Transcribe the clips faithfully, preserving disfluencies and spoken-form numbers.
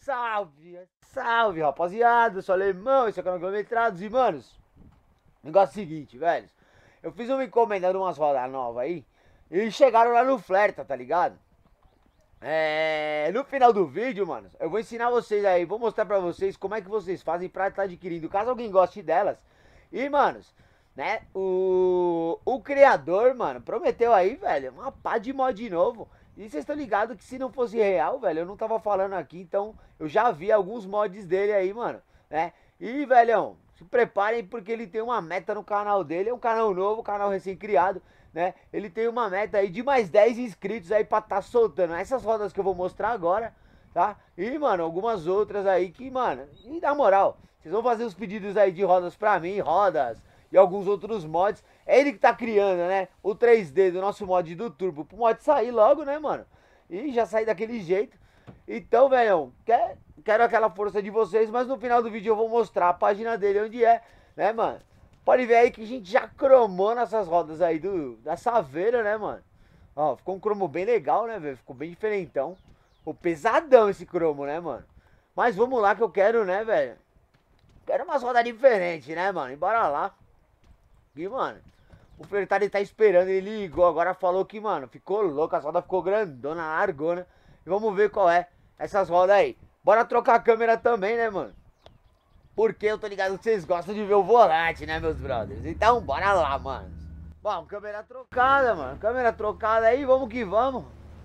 Salve, salve, rapaziada, eu sou Alemão, esse é o canal Quilometrados. E, manos, negócio é o seguinte, velho. Eu fiz uma encomenda de umas rodas novas aí e chegaram lá no Flerta, tá ligado? É... No final do vídeo, manos, eu vou ensinar vocês aí, vou mostrar pra vocês como é que vocês fazem pra estar adquirindo, caso alguém goste delas. E, manos, né, o... O criador, mano, prometeu aí, velho, uma pá de mod novo. E vocês estão ligados que se não fosse real, velho, eu não tava falando aqui, então eu já vi alguns mods dele aí, mano, né? E, velhão, se preparem porque ele tem uma meta no canal dele, é um canal novo, canal recém-criado, né? Ele tem uma meta aí de mais dez inscritos aí pra tá soltando essas rodas que eu vou mostrar agora, tá? E, mano, algumas outras aí que, mano, e na moral, vocês vão fazer os pedidos aí de rodas pra mim, rodas e alguns outros mods. É ele que tá criando, né, o três D do nosso mod do Turbo, pro mod sair logo, né, mano? E já sair daquele jeito. Então, velhão, quer, quero aquela força de vocês, mas no final do vídeo eu vou mostrar a página dele onde é, né, mano? Pode ver aí que a gente já cromou nessas rodas aí do, da Saveira, né, mano? Ó, ficou um cromo bem legal, né, velho? Ficou bem diferentão. Ficou pesadão esse cromo, né, mano? Mas vamos lá que eu quero, né, velho? Quero umas rodas diferentes, né, mano? E bora lá. E, mano, o Fertari tá esperando, ele ligou, agora falou que, mano, ficou louco, as rodas ficou grandona, largona. E vamos ver qual é essas rodas aí. Bora trocar a câmera também, né, mano? Porque eu tô ligado que vocês gostam de ver o volante, né, meus brothers? Então, bora lá, mano. Bom, câmera trocada, mano. Câmera trocada aí, vamos que vamos.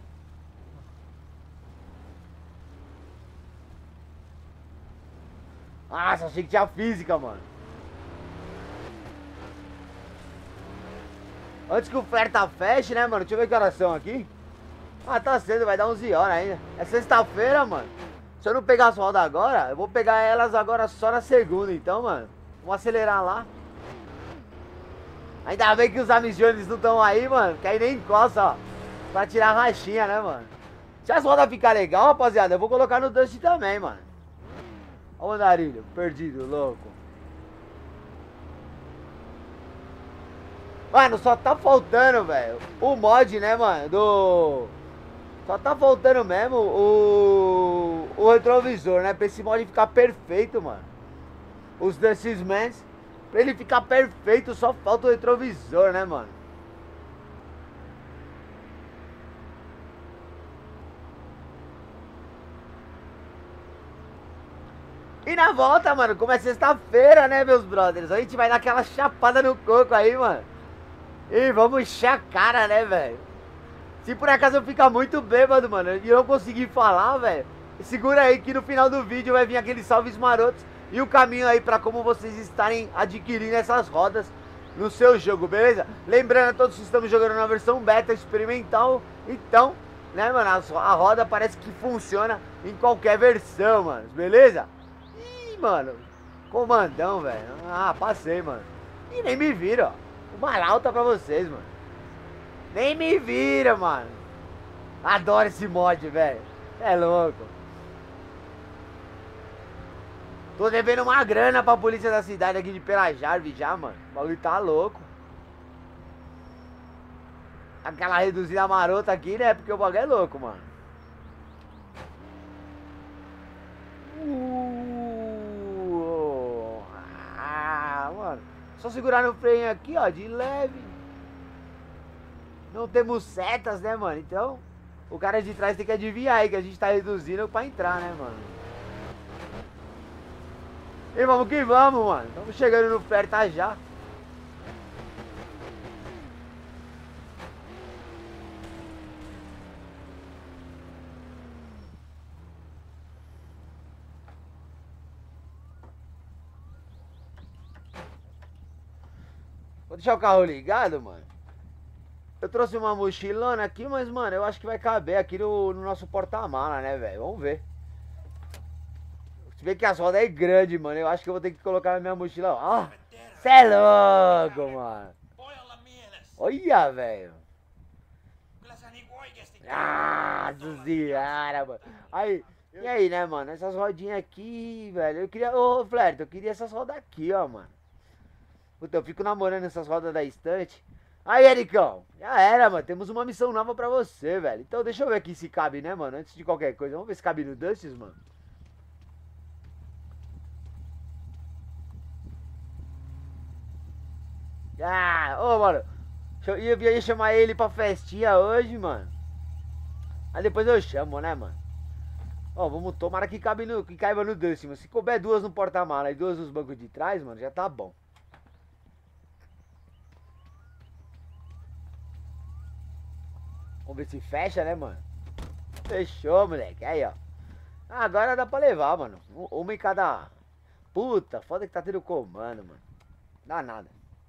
Nossa, achei que tinha física, mano. Antes que o Flerta feche, né, mano? Deixa eu ver que horas são aqui. Ah, tá cedo, vai dar onze horas ainda. É sexta-feira, mano. Se eu não pegar as rodas agora, eu vou pegar elas agora só na segunda, então, mano. Vamos acelerar lá. Ainda bem que os Amijones não estão aí, mano. Que aí nem encosta, ó. Pra tirar a rachinha, né, mano? Se as rodas ficar legal, rapaziada, eu vou colocar no Dust também, mano. Ó o andarilho, perdido, louco. Mano, só tá faltando, velho, o mod, né, mano, do... Só tá faltando mesmo o... O retrovisor, né, pra esse mod ficar perfeito, mano. Os Dustmans, pra ele ficar perfeito, só falta o retrovisor, né, mano. E na volta, mano, como é sexta-feira, né, meus brothers, a gente vai dar aquela chapada no coco aí, mano. E vamos encher a cara, né, velho? Se por acaso eu ficar muito bêbado, mano, e eu não conseguir falar, velho, segura aí que no final do vídeo vai vir aqueles salves marotos e o caminho aí pra como vocês estarem adquirindo essas rodas no seu jogo, beleza? Lembrando a todos que estamos jogando na versão beta experimental, então, né, mano, a roda parece que funciona em qualquer versão, mano, beleza? Ih, mano, comandão, velho, ah, passei, mano, e nem me vira, ó. Uma alta pra vocês, mano. Nem me vira, mano. Adoro esse mod, velho. É louco. Tô devendo uma grana pra polícia da cidade aqui de Pelajarve já, mano. O bagulho tá louco. Aquela reduzida marota aqui, né? Porque o bagulho é louco, mano. Uh, ah, mano. Só segurar no freio aqui, ó, de leve. Não temos setas, né, mano? Então, o cara de trás tem que adivinhar aí que a gente tá reduzindo pra entrar, né, mano? E vamos que vamos, mano. Estamos chegando no Flerta já. Vou deixar o carro ligado, mano. Eu trouxe uma mochilona aqui, mas, mano, eu acho que vai caber aqui no, no nosso porta-mala, né, velho? Vamos ver. Se bem que as rodas é grande, mano. Eu acho que eu vou ter que colocar na minha mochila. Ó, cê é louco, mano. Olha, velho. Ah, senhora, mano. Aí, e aí, né, mano? Essas rodinhas aqui, velho. Eu queria... Ô, Flerto, eu queria essas rodas aqui, ó, mano. Puta, eu fico namorando essas rodas da estante. Aí, Ericão, já era, mano. Temos uma missão nova pra você, velho. Então deixa eu ver aqui se cabe, né, mano? Antes de qualquer coisa. Vamos ver se cabe no Dusties, mano. Ah, ô, mano. Eu ia, ia chamar ele pra festinha hoje, mano. Aí depois eu chamo, né, mano? Ó, vamos tomara que, cabe no, que caiba no décimo. Se couber duas no porta-mala e duas nos bancos de trás, mano, já tá bom. Vamos ver se fecha, né, mano? Fechou, moleque. Aí, ó. Ah, agora dá pra levar, mano. Uma em cada. Puta, foda que tá tendo comando, mano. Dá nada.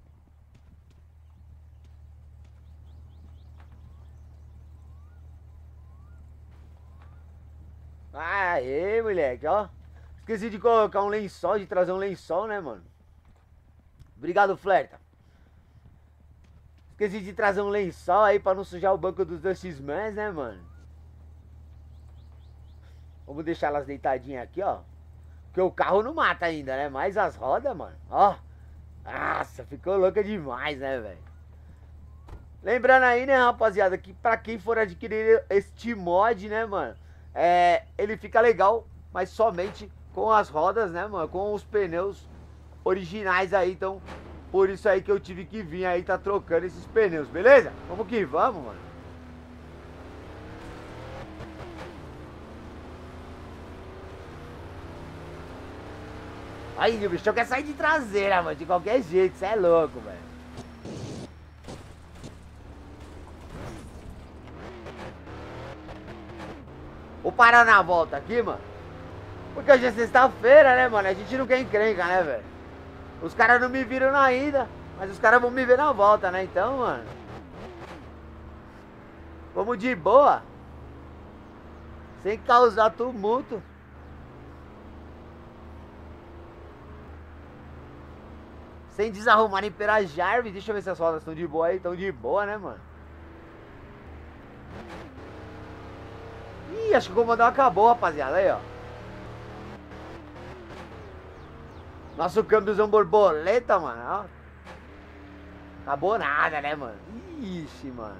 Aê, moleque, ó. Esqueci de colocar um lençol, de trazer um lençol, né, mano? Obrigado, Flerta. Esqueci de trazer um lençol aí pra não sujar o banco dos dois X-Mans, né, mano? Vamos deixar elas deitadinhas aqui, ó. Porque o carro não mata ainda, né? Mas as rodas, mano, ó. Nossa, ficou louca demais, né, velho? Lembrando aí, né, rapaziada, que pra quem for adquirir este mod, né, mano, é, ele fica legal, mas somente com as rodas, né, mano, com os pneus originais aí, então, por isso aí que eu tive que vir aí, tá trocando esses pneus, beleza? Vamos que vamos, mano. Aí, o bicho quer sair de traseira, mano, de qualquer jeito, cê é louco, velho. Vou parar na volta aqui, mano. Porque hoje é sexta-feira, né, mano? A gente não quer encrenca, né, velho? Os caras não me viram na ida, mas os caras vão me ver na volta, né? Então, mano. Vamos de boa. Sem causar tumulto. Sem desarrumar em Perajarve. Deixa eu ver se as rodas estão de boa aí. Estão de boa, né, mano? Ih, acho que o comandão acabou, rapaziada. Aí, ó. Nosso câmbiozão borboleta, mano. Ó. Acabou nada, né, mano? Ixi, mano.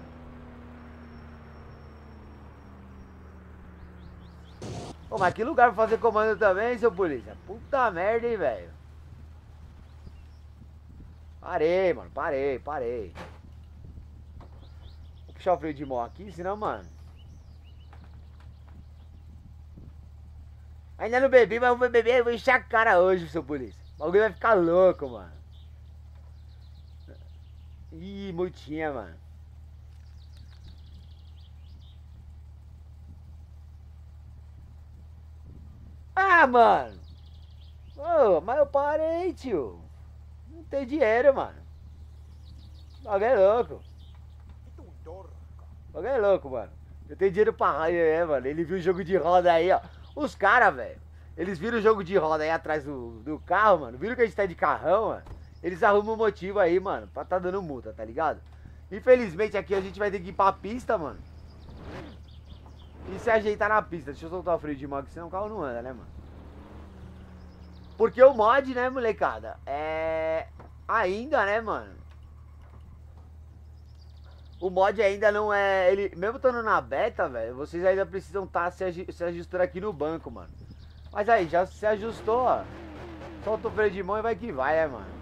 Pô, mas que lugar pra fazer comando também, seu polícia? Puta merda, hein, velho. Parei, mano. Parei, parei. Vou puxar o freio de mão aqui, senão, mano. Ainda não bebi, mas eu vou beber e vou encher a cara hoje, seu polícia. O bagulho vai ficar louco, mano. Ih, multinha, mano. Ah, mano. Ô, mas eu parei, tio. Não tem dinheiro, mano. O bagulho é louco. O bagulho é louco, mano. Eu tenho dinheiro pra raio, é, mano. Ele viu o jogo de roda aí, ó. Os caras, velho, eles viram o jogo de roda aí atrás do, do carro, mano. Viram que a gente tá de carrão, mano. Eles arrumam um motivo aí, mano, pra tá dando multa, tá ligado? Infelizmente aqui a gente vai ter que ir pra pista, mano. E se ajeitar na pista. Deixa eu soltar o freio de mão aqui, senão o carro não anda, né, mano? Porque o mod, né, molecada, é... Ainda, né, mano? O mod ainda não é... Ele, mesmo estando na beta, velho, vocês ainda precisam estar tá se, se ajustando aqui no banco, mano. Mas aí, já se ajustou, ó. Solta o freio de mão e vai que vai, né, mano?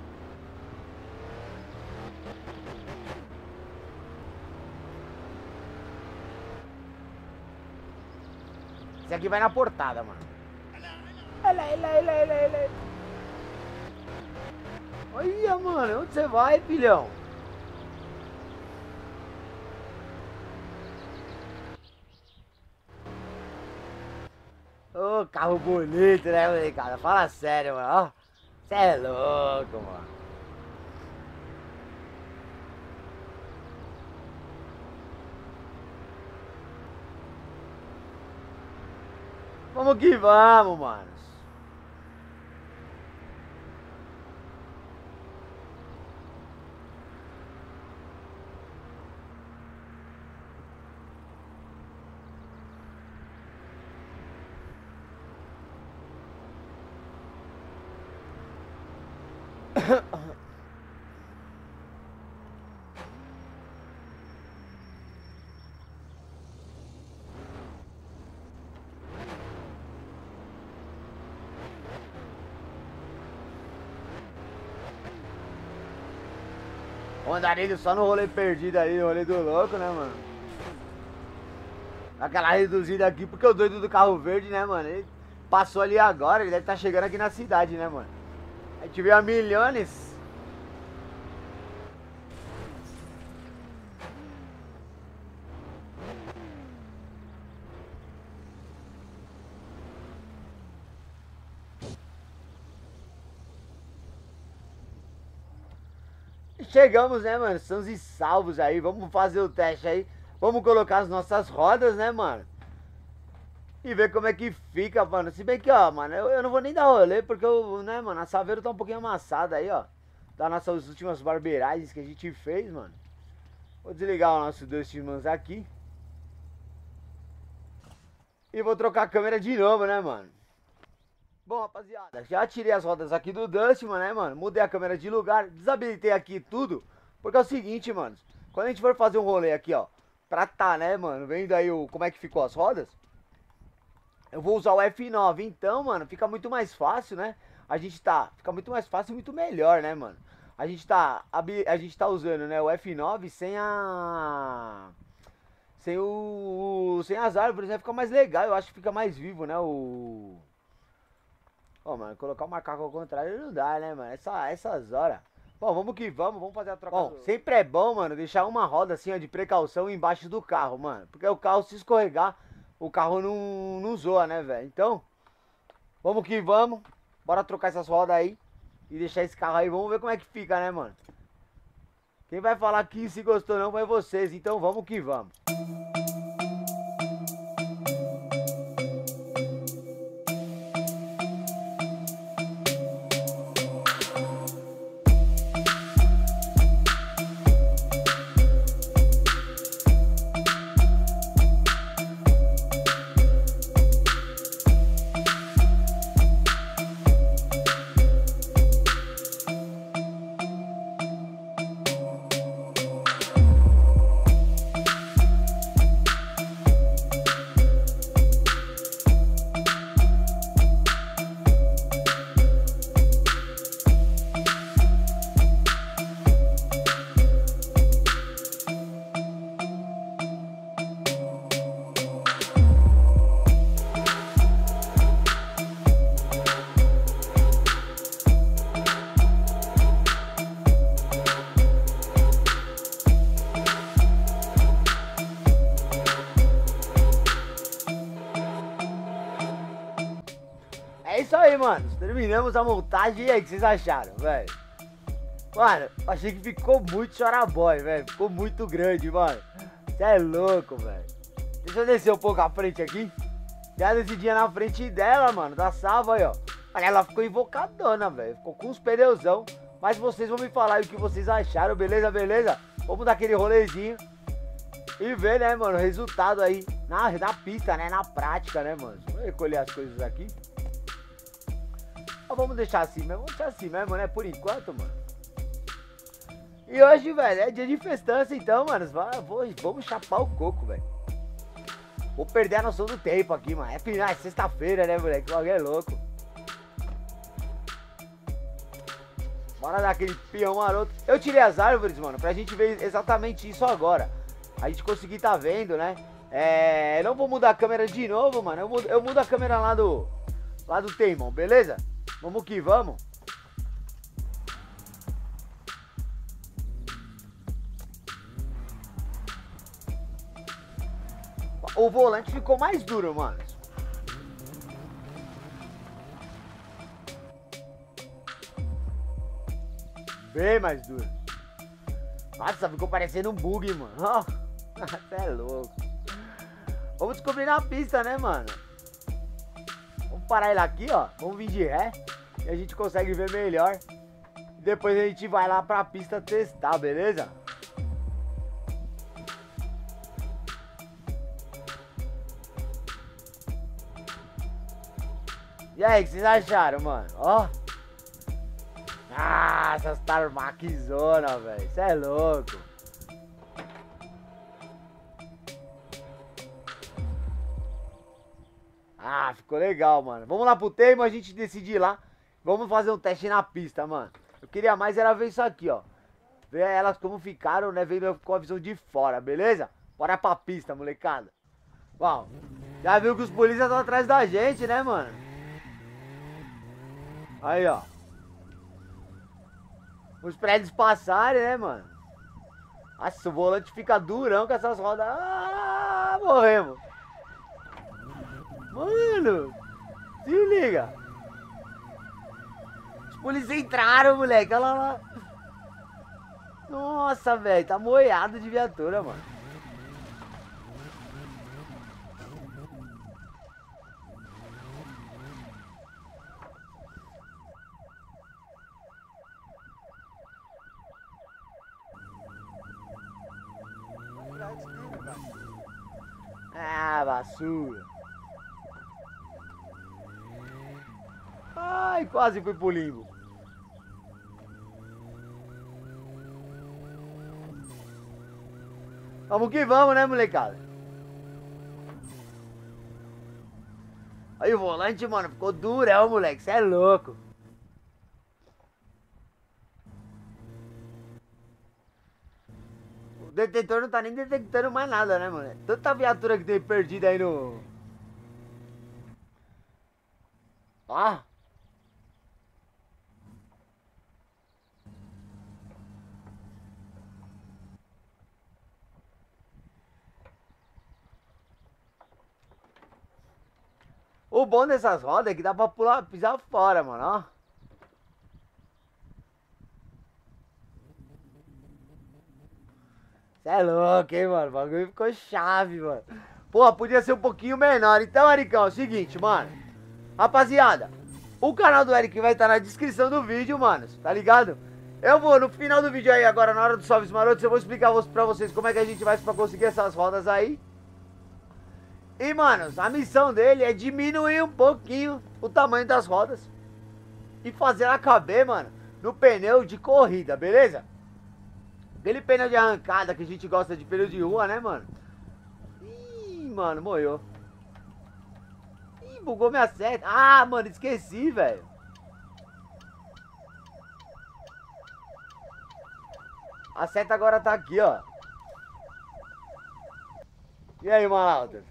Esse aqui vai na portada, mano. Olha lá, olha lá, olha lá, olha lá. Olha, mano, onde você vai, filhão? Ô, oh, carro bonito, né, molecada? Fala sério, mano. Ó, cê é louco, mano. Vamos que vamos, mano. O andarilho só no rolê perdido aí, no rolê do louco, né, mano? Aquela reduzida aqui, porque o doido do carro verde, né, mano? Ele passou ali agora, ele deve estar chegando aqui na cidade, né, mano? A gente veio a milhões. Chegamos, né, mano? Sãos e salvos aí. Vamos fazer o teste aí. Vamos colocar as nossas rodas, né, mano? E ver como é que fica, mano. Se bem que, ó, mano, eu, eu não vou nem dar rolê, porque, eu, né, mano, a Saveiro tá um pouquinho amassada aí, ó. Das nossas últimas barbeiragens que a gente fez, mano. Vou desligar os nossos dois timãs aqui. E vou trocar a câmera de novo, né, mano? Bom, rapaziada, já tirei as rodas aqui do Dustman, né, mano? Mudei a câmera de lugar, desabilitei aqui tudo. Porque é o seguinte, mano. Quando a gente for fazer um rolê aqui, ó, pra tá, né, mano, vendo aí o, como é que ficou as rodas, eu vou usar o F nove. Então, mano, fica muito mais fácil, né? A gente tá, fica muito mais fácil e muito melhor, né, mano? A gente tá, a, a gente tá usando, né, o F nove sem a... Sem o... Sem as árvores, né? Fica mais legal, eu acho que fica mais vivo, né, o... Ó, oh, mano, colocar o macaco ao contrário não dá, né, mano? Essa, essas horas. Bom, vamos que vamos, vamos fazer a troca. Bom, do... sempre é bom, mano, deixar uma roda assim, ó, de precaução embaixo do carro, mano. Porque o carro, se escorregar, o carro não, não zoa, né, velho? Então, vamos que vamos. Bora trocar essas rodas aí e deixar esse carro aí. Vamos ver como é que fica, né, mano? Quem vai falar que se gostou não vai vocês. Então, vamos que vamos. É isso aí, mano. Terminamos a montagem. E aí, o que vocês acharam, velho? Mano, achei que ficou muito choraboy, velho. Ficou muito grande, mano. Você é louco, velho. Deixa eu descer um pouco a frente aqui. Já descidinha na frente dela, mano. Da salva aí, ó. Olha, ela ficou invocadona, velho. Ficou com uns pneuzão. Mas vocês vão me falar aí o que vocês acharam, beleza, beleza? Vamos dar aquele rolezinho. E ver, né, mano, o resultado aí na, na pista, né? Na prática, né, mano? Vou recolher as coisas aqui. Vamos deixar assim mesmo, vamos deixar assim mesmo, né? Por enquanto, mano. E hoje, velho, é dia de festança, então, mano. Vou, vamos chapar o coco, velho. Vou perder a noção do tempo aqui, mano. É final, é sexta-feira, né, moleque? O bagulho é louco. Bora dar aquele peão maroto. Eu tirei as árvores, mano, pra gente ver exatamente isso agora. A gente conseguir tá vendo, né? É... Eu não vou mudar a câmera de novo, mano. Eu mudo, eu mudo a câmera lá do... Lá do Teimon, beleza? Vamos que vamos. O volante ficou mais duro, mano. Bem mais duro. Nossa, ficou parecendo um bug, mano. Você é louco. Vamos descobrir na pista, né, mano? Vamos parar ele aqui, ó. Vamos vir de ré. E a gente consegue ver melhor. Depois a gente vai lá pra pista testar, beleza? E aí, o que vocês acharam, mano? Ó. Ah, essas tarmaquezona, velho. Isso é louco. Ah, ficou legal, mano. Vamos lá pro Teimon, a gente decidir lá. Vamos fazer um teste na pista, mano. Eu queria mais era ver isso aqui, ó. Ver elas como ficaram, né? Vendo com a visão de fora, beleza? Bora pra pista, molecada. Bom, já viu que os polícias estão atrás da gente, né, mano? Aí, ó. Os prédios passarem, né, mano? Nossa, o volante fica durão com essas rodas. Ah, morremos. Mano, se liga. Os polícias entraram, moleque. Olha lá. Nossa, velho. Tá moiado de viatura, mano. Ah, basura. Ai, quase fui pro limbo. Vamos que vamos, né, molecada? Aí o volante, mano, ficou durão, moleque. Cê é louco. O detetor não tá nem detectando mais nada, né, mano? Tanta viatura que tem perdida aí no... Ah! O bom dessas rodas é que dá pra pular, pisar fora, mano, ó. Cê é louco, hein, mano? O bagulho ficou chave, mano. Pô, podia ser um pouquinho menor. Então, Ericão, é o seguinte, mano. Rapaziada, o canal do Eric vai estar na descrição do vídeo, mano. Tá ligado? Eu vou, no final do vídeo aí, agora na hora dos salves marotos, eu vou explicar pra vocês como é que a gente vai pra conseguir essas rodas aí. E, mano, a missão dele é diminuir um pouquinho o tamanho das rodas e fazer ela caber, mano, no pneu de corrida, beleza? Aquele pneu de arrancada que a gente gosta de pneu de rua, né, mano? Ih, mano, morreu. Ih, bugou minha seta. Ah, mano, esqueci, velho. A seta agora tá aqui, ó. E aí, Malautas?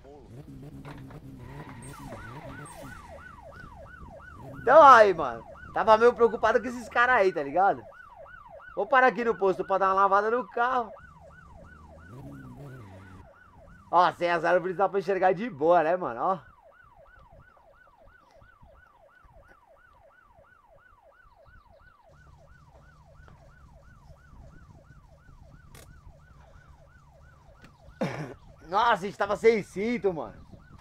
Então aí, mano. Tava meio preocupado com esses caras aí, tá ligado? Vou parar aqui no posto pra dar uma lavada no carro. Ó, sem as árvores dá pra enxergar de boa, né, mano? Ó. Nossa, a gente tava sem cinto, mano.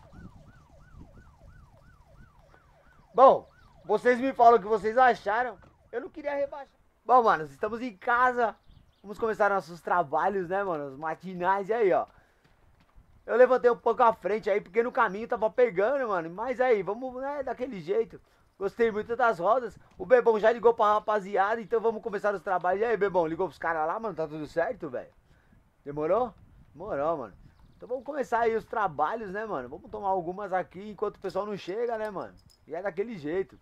Bom, vocês me falam o que vocês acharam. Eu não queria rebaixar. Bom, mano, estamos em casa. Vamos começar nossos trabalhos, né, mano? Os matinais. E aí, ó. Eu levantei um pouco à frente aí, porque no caminho tava pegando, mano. Mas aí, vamos, né, daquele jeito. Gostei muito das rodas. O Bebão já ligou pra rapaziada, então vamos começar os trabalhos. E aí, Bebão, ligou pros caras lá, mano? Tá tudo certo, velho? Demorou? Demorou, mano. Então vamos começar aí os trabalhos, né, mano? Vamos tomar algumas aqui enquanto o pessoal não chega, né, mano? E é daquele jeito.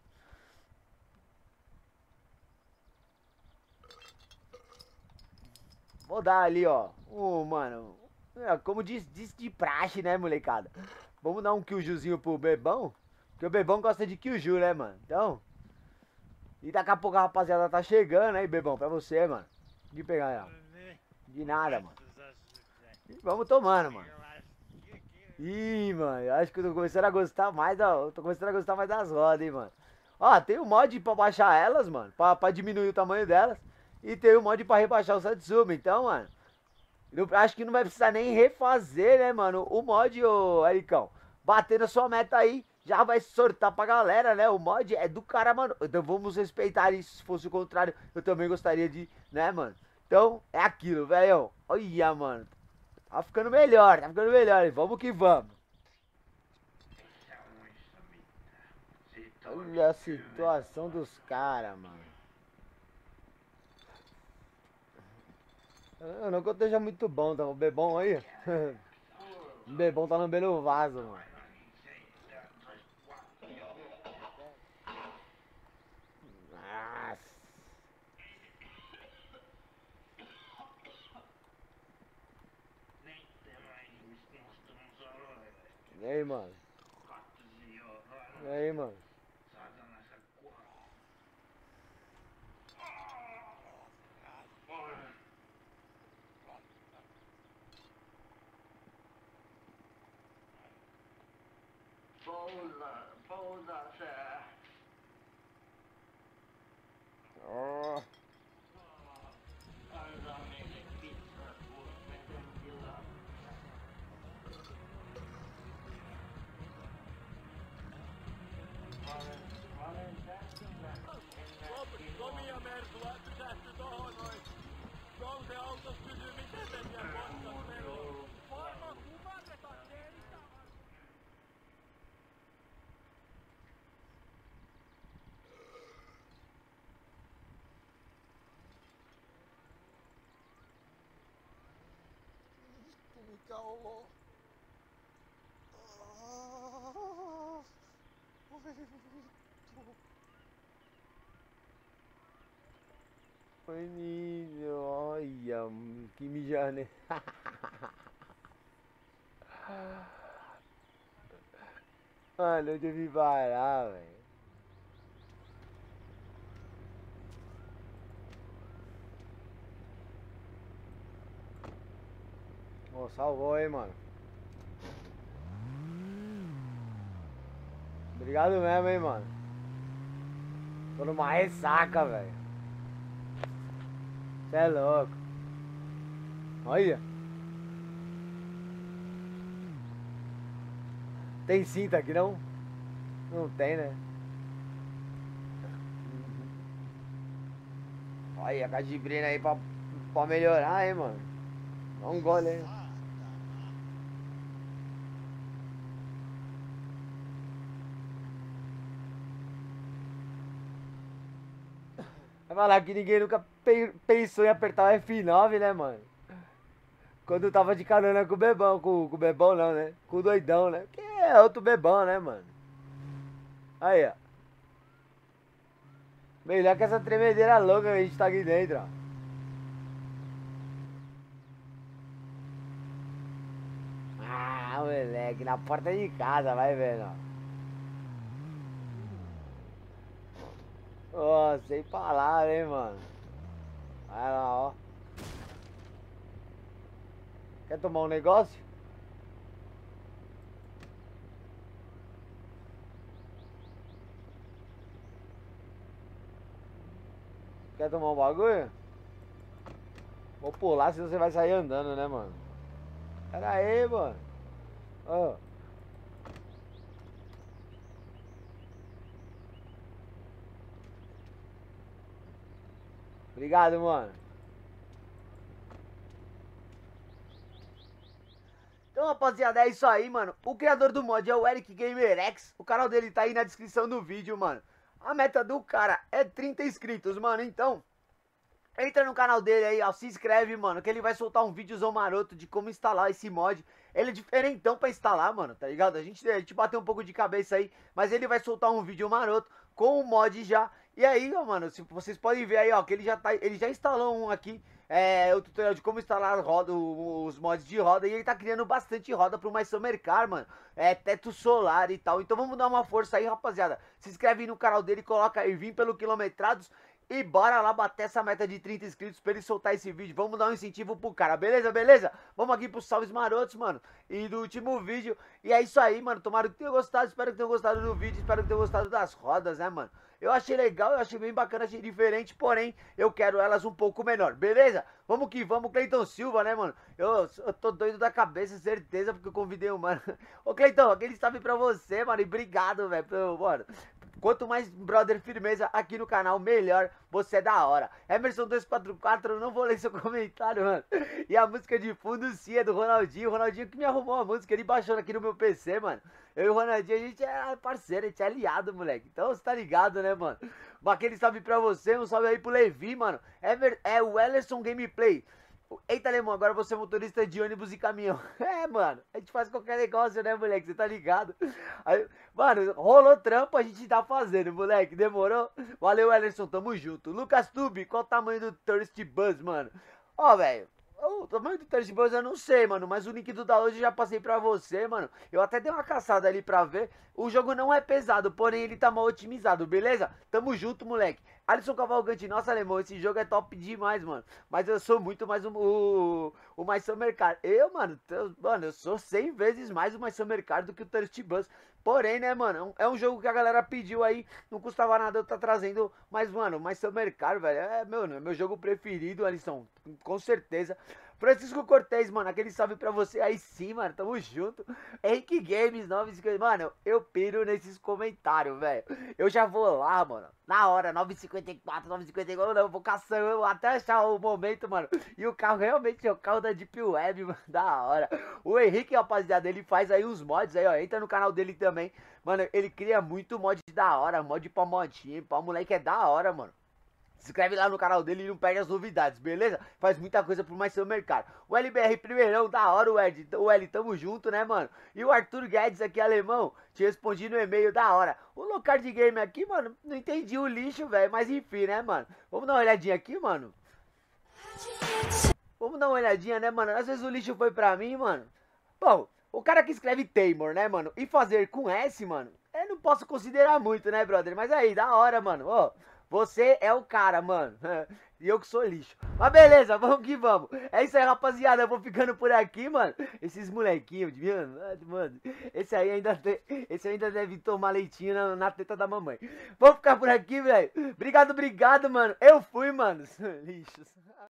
Vou dar ali, ó. Um, mano. É, como diz, diz de praxe, né, molecada? Vamos dar um Killjuzinho pro Bebão. Porque o Bebão gosta de Killju, né, mano? Então. E daqui a pouco a rapaziada tá chegando aí, Bebão, pra você, mano. De pegar aí, ó. De nada, mano. E vamos tomando, mano. Ih, mano, eu acho que eu tô começando a gostar mais, ó. Eu tô começando a gostar mais das rodas, hein, mano. Ó, tem um mod pra baixar elas, mano. Pra, pra diminuir o tamanho delas. E tem um mod pra rebaixar o Satsuma. Então, mano, eu acho que não vai precisar nem refazer, né, mano? O mod, ô Ericão. Bater na sua meta aí, já vai sortar pra galera, né? O mod é do cara, mano. Então vamos respeitar isso. Se fosse o contrário, eu também gostaria de, né, mano? Então, é aquilo, velho. Olha, mano. Tá ficando melhor, tá ficando melhor. Vamos que vamos. Olha a situação dos caras, mano. Eu não que eu esteja muito bom, tá? O Bebão aí. O Bebão tá lambendo o vaso, mano. Nossa. mano. E aí, mano. Pousa, pousa, fé. Ó. Komia Mertua pysähtyi tohon noin. Jouse autos kysyy miten se siellä koskas peloo. Varmaan kumarretaan teitä. Mikä olo? Oi vittu. Menino, olha, que mijane. Mano, onde eu vim parar, velho? Ó, salvou, hein, mano. Obrigado mesmo, hein, mano. Tô numa ressaca, velho. Cê é louco. Olha. Tem cinta aqui, não? Não tem, né? Olha, a cadibrina aí pra, pra melhorar, hein, mano. Dá um gole, hein. Vai falar que ninguém nunca pe pensou em apertar o F nove, né, mano? Quando tava de carona com o Bebão, com, com o Bebão não, né? Com o Doidão, né? Que é outro Bebão, né, mano? Aí, ó. Melhor que essa tremedeira louca que a gente tá aqui dentro, ó. Ah, moleque, na porta de casa, vai vendo, ó. Ó, sem palavras, hein, mano. Vai lá, ó. Quer tomar um negócio? Quer tomar um bagulho? Vou pular, senão você vai sair andando, né, mano? Pera aí, mano. Ó. Obrigado, mano. Então, rapaziada, é isso aí, mano. O criador do mod é o Eric GamerX. O canal dele tá aí na descrição do vídeo, mano. A meta do cara é trinta inscritos, mano. Então, entra no canal dele aí, ó. Se inscreve, mano, que ele vai soltar um vídeozão maroto de como instalar esse mod. Ele é diferentão pra instalar, mano, tá ligado? A gente, a gente bateu um pouco de cabeça aí, mas ele vai soltar um vídeo maroto com o mod já. E aí, ó, mano, se vocês podem ver aí, ó, que ele já tá, ele já instalou um aqui, é, o tutorial de como instalar roda, os mods de roda, e ele tá criando bastante roda pro My Summer Car, mano, é, teto solar e tal. Então vamos dar uma força aí, rapaziada. Se inscreve aí no canal dele, coloca aí, vim pelo Quilometrados. E bora lá bater essa meta de trinta inscritos pra ele soltar esse vídeo. Vamos dar um incentivo pro cara, beleza, beleza? Vamos aqui pros salves marotos, mano. E do último vídeo. E é isso aí, mano. Tomara que tenham gostado. Espero que tenham gostado do vídeo. Espero que tenham gostado das rodas, né, mano? Eu achei legal, eu achei bem bacana, achei diferente. Porém, eu quero elas um pouco menor, beleza? Vamos que vamos, Cleiton Silva, né, mano? Eu, eu tô doido da cabeça, certeza, porque eu convidei o mano. Ô, Cleiton, aquele salve pra você, mano. E obrigado, velho, mano. Quanto mais brother firmeza aqui no canal, melhor. Você é da hora. Emerson dois quatro quatro, eu não vou ler seu comentário, mano. E a música de fundo sim é do Ronaldinho. O Ronaldinho que me arrumou a música, ele baixou aqui no meu P C, mano. Eu e o Ronaldinho, a gente é parceiro, a gente é aliado, moleque. Então você tá ligado, né, mano? Aquele salve pra você, um salve aí pro Levi, mano. É, ver... é o Ellerson Gameplay. Eita, alemão, agora você é motorista de ônibus e caminhão. É, mano, a gente faz qualquer negócio, né, moleque? Você tá ligado? Aí, mano, rolou trampo, a gente tá fazendo, moleque. Demorou? Valeu, Ellerson, tamo junto. Lucas Tube, qual o tamanho do Tourist Bus, mano? Ó, velho, O tamanho do Thirsty Buzz eu não sei, mano, mas o link do download eu já passei pra você, mano. Eu até dei uma caçada ali pra ver. O jogo não é pesado, porém ele tá mal otimizado, beleza? Tamo junto, moleque. Alisson Cavalgante, nossa, alemão, esse jogo é top demais, mano. Mas eu sou muito mais o, o, o My Summer Car. Eu, mano, eu, mano, eu sou cem vezes mais o My Summer Car do que o Thirsty Buzz. Porém, né, mano, é um jogo que a galera pediu aí, não custava nada eu tá trazendo. Mas, mano, o My Summer Car, velho, é meu, é meu jogo preferido, Alisson, com certeza. Francisco Cortez, mano, aquele salve pra você aí sim, mano, tamo junto. Henrique Games, nove cinquenta, mano, eu piro nesses comentários, velho. Eu já vou lá, mano, na hora, nove cinquenta e quatro, nove cinquenta e quatro, não, eu vou caçando até achar o momento, mano. E o carro realmente é o carro da Deep Web, mano, da hora. O Henrique, rapaziada, ele faz aí uns mods aí, ó, entra no canal dele também. Mano, ele cria muito mod da hora, mod pra modinha, pra moleque é da hora, mano. Se inscreve lá no canal dele e não perde as novidades, beleza? Faz muita coisa pro mais seu mercado. O L B R primeirão, da hora, o Ed, o L, tamo junto, né, mano? E o Arthur Guedes aqui, alemão, te respondi no e-mail, da hora. O Locard Game aqui, mano, não entendi o lixo, velho, mas enfim, né, mano? Vamos dar uma olhadinha aqui, mano? Vamos dar uma olhadinha, né, mano? Às vezes o lixo foi pra mim, mano. Bom, o cara que escreve Taymor, né, mano? E fazer com S, mano, eu não posso considerar muito, né, brother? Mas aí, da hora, mano, ó. Você é o cara, mano. E eu que sou lixo. Mas beleza, vamos que vamos. É isso aí, rapaziada. Eu vou ficando por aqui, mano. Esses molequinhos, mano. Esse aí ainda, te... esse ainda deve tomar leitinho na, na teta da mamãe. Vou ficar por aqui, velho. Obrigado, obrigado, mano. Eu fui, mano. Lixos.